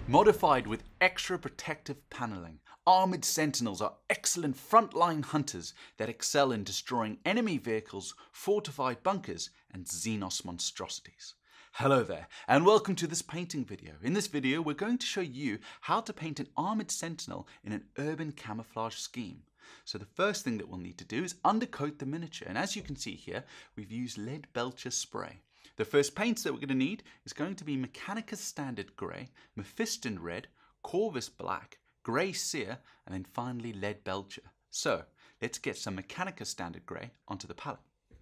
Modified with extra protective paneling, armoured Sentinels are excellent frontline hunters that excel in destroying enemy vehicles, fortified bunkers and Xenos monstrosities. Hello there and welcome to this painting video. In this video we're going to show you how to paint an armoured Sentinel in an urban camouflage scheme. So the first thing that we'll need to do is undercoat the miniature, and as you can see here we've used lead belcher spray. The first paints that we're going to need is going to be Mechanicus Standard Grey, Mephiston Red, Corvus Black, Grey Sear, and then finally Lead Belcher. So let's get some Mechanicus Standard Grey onto the palette.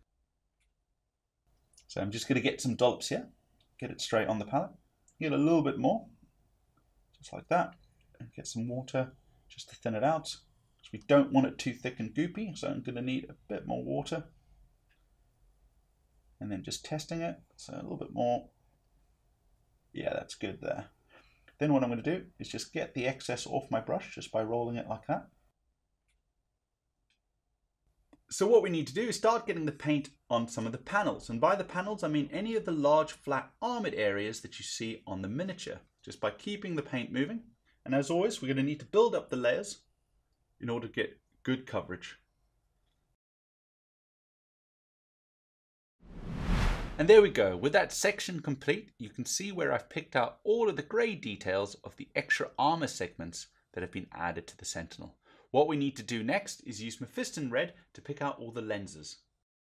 So I'm just going to get some dollops here, get it straight on the palette, get a little bit more, just like that, and get some water just to thin it out, because we don't want it too thick and goopy, so I'm going to need a bit more water. And then just testing it, so a little bit more. Yeah, that's good there. Then what I'm going to do is just get the excess off my brush just by rolling it like that. So what we need to do is start getting the paint on some of the panels. And by the panels, I mean any of the large flat armored areas that you see on the miniature, just by keeping the paint moving. And as always, we're going to need to build up the layers in order to get good coverage. And there we go. With that section complete, you can see where I've picked out all of the grey details of the extra armour segments that have been added to the Sentinel. What we need to do next is use Mephiston Red to pick out all the lenses.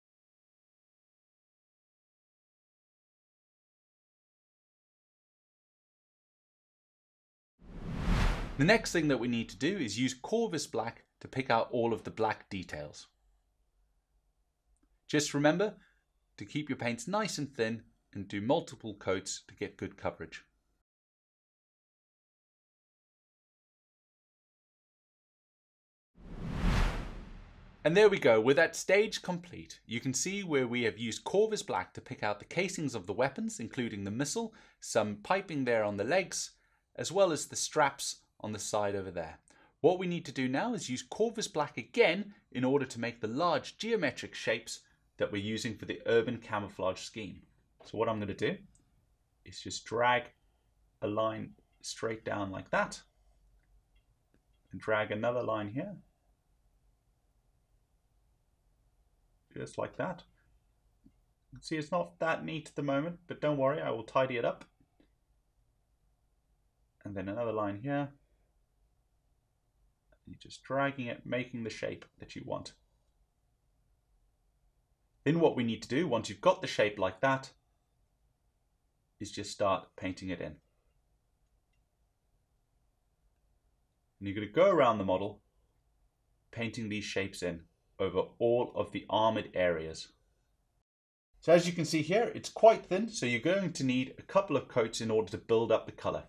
The next thing that we need to do is use Corvus Black to pick out all of the black details. Just remember to keep your paints nice and thin and do multiple coats to get good coverage. And there we go. With that stage complete, you can see where we have used Corvus Black to pick out the casings of the weapons, including the missile, some piping there on the legs, as well as the straps on the side over there. What we need to do now is use Corvus Black again in order to make the large geometric shapes that we're using for the urban camouflage scheme. So what I'm going to do is just drag a line straight down like that and drag another line here, just like that. See, it's not that neat at the moment, but don't worry, I will tidy it up. And then another line here. You're just dragging it, making the shape that you want. Then what we need to do, once you've got the shape like that, is just start painting it in. And you're going to go around the model, painting these shapes in over all of the armored areas. So as you can see here, it's quite thin, so you're going to need a couple of coats in order to build up the color.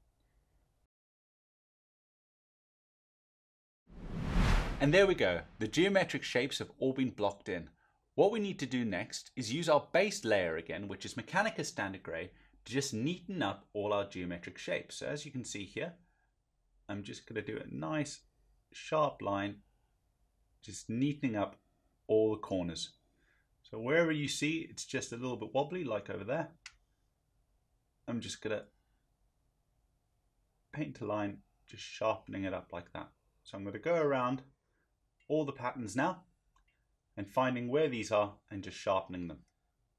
And there we go. The geometric shapes have all been blocked in. What we need to do next is use our base layer again, which is Mechanicus Standard Grey, to just neaten up all our geometric shapes. So as you can see here, I'm just going to do a nice sharp line, just neatening up all the corners. So wherever you see it's just a little bit wobbly, like over there, I'm just going to paint a line, just sharpening it up like that. So I'm going to go around all the patterns now, and finding where these are and just sharpening them.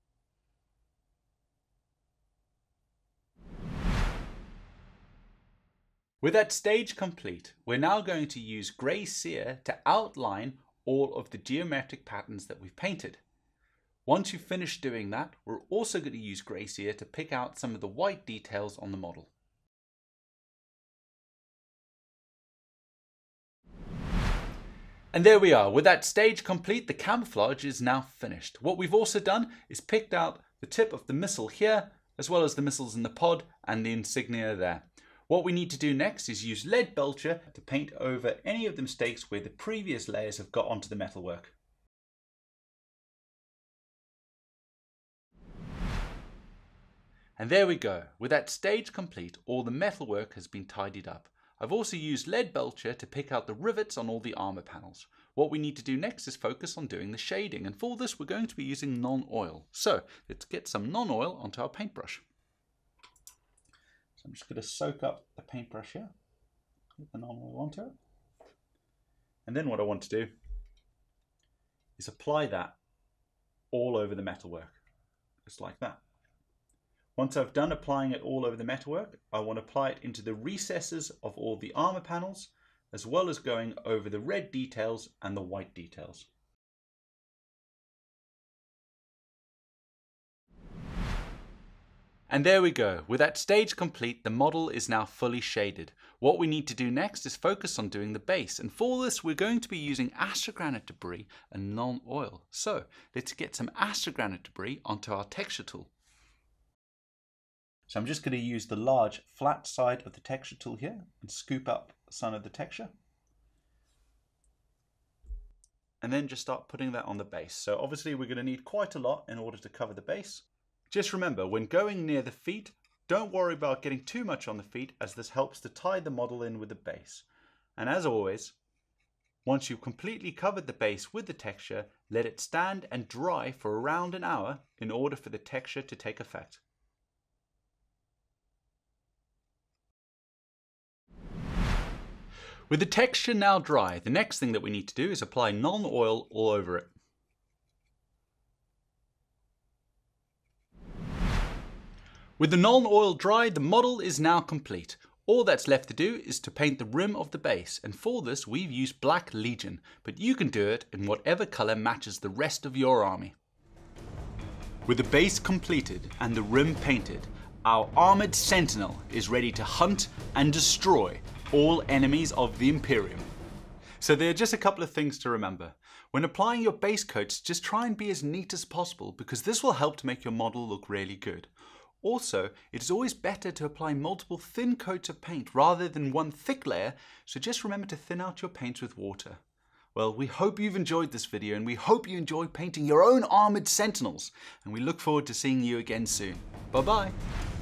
With that stage complete, we're now going to use Grey Sear to outline all of the geometric patterns that we've painted. Once you've finished doing that, we're also going to use Grey Sear to pick out some of the white details on the model. And there we are. With that stage complete, the camouflage is now finished. What we've also done is picked out the tip of the missile here, as well as the missiles in the pod and the insignia there. What we need to do next is use lead belcher to paint over any of the mistakes where the previous layers have got onto the metalwork. And there we go. With that stage complete, all the metalwork has been tidied up. I've also used lead belcher to pick out the rivets on all the armor panels. What we need to do next is focus on doing the shading, and for this we're going to be using non-oil. So let's get some non-oil onto our paintbrush. So I'm just going to soak up the paintbrush here, put the non-oil onto it. And then what I want to do is apply that all over the metalwork, just like that. Once I've done applying it all over the metalwork, I want to apply it into the recesses of all the armor panels, as well as going over the red details and the white details. And there we go. With that stage complete, the model is now fully shaded. What we need to do next is focus on doing the base. And for this, we're going to be using astrogranite debris and non-oil. So let's get some astrogranite debris onto our texture tool. So I'm just going to use the large flat side of the texture tool here and scoop up some of the texture. And then just start putting that on the base. So obviously we're going to need quite a lot in order to cover the base. Just remember, when going near the feet, don't worry about getting too much on the feet, as this helps to tie the model in with the base. And as always, once you've completely covered the base with the texture, let it stand and dry for around an hour in order for the texture to take effect. With the texture now dry, the next thing that we need to do is apply non-oil all over it. With the non-oil dry, the model is now complete. All that's left to do is to paint the rim of the base, and for this we've used Black Legion, but you can do it in whatever colour matches the rest of your army. With the base completed and the rim painted, our armoured Sentinel is ready to hunt and destroy all enemies of the Imperium. So there are just a couple of things to remember. When applying your base coats, just try and be as neat as possible, because this will help to make your model look really good. Also, it is always better to apply multiple thin coats of paint rather than one thick layer, so just remember to thin out your paints with water. Well, we hope you've enjoyed this video, and we hope you enjoy painting your own armoured Sentinels, and we look forward to seeing you again soon. Bye bye!